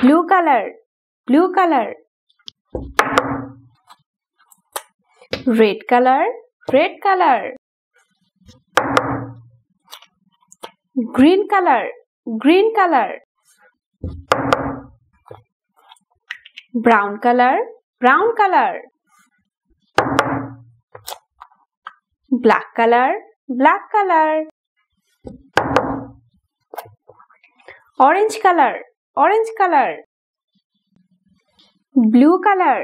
blue color, blue color. Red color, red color. Green color, green color. Brown color, brown color. Black color, black color. Orange color, orange color. Blue color.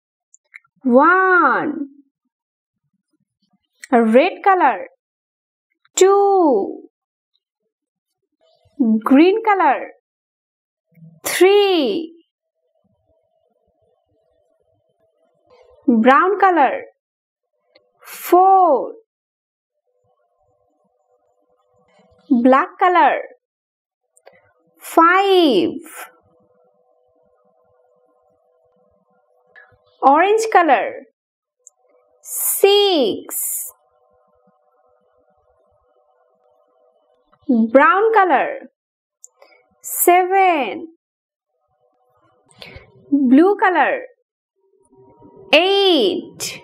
1. Red color. 2. Green color. 3. Brown color. 4. Black color. 5. Orange color. 6. Brown color. 7. Blue color. 8.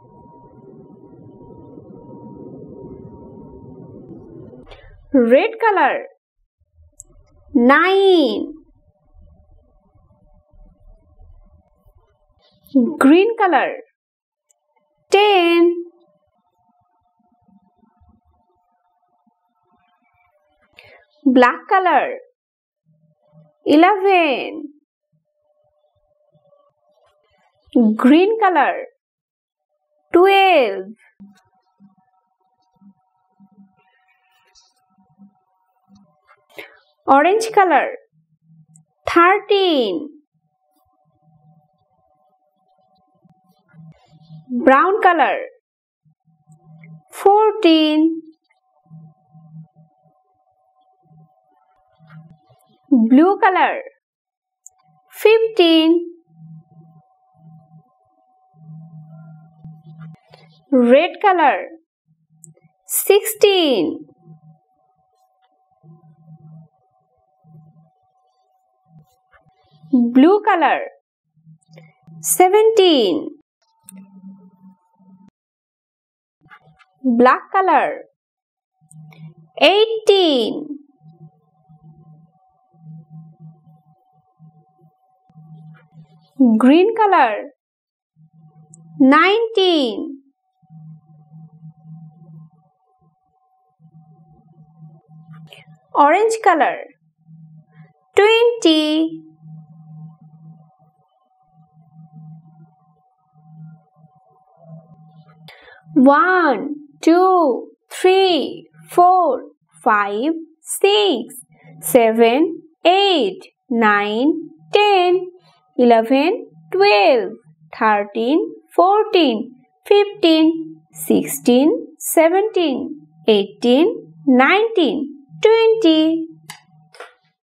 Red color. 9. Green color. 10. Black color. 11. Green color. 12. Orange color. 13. Brown color. 14. Blue color. 15. Red color. 16. Blue color. 17. Black color. 18. Green color. 19. Orange color. 20. One, two, three, 4, 5, 6, 7, 8, 9, 10, 11, 12, 13, 14, 15, 16, 17, 18, 19, 20.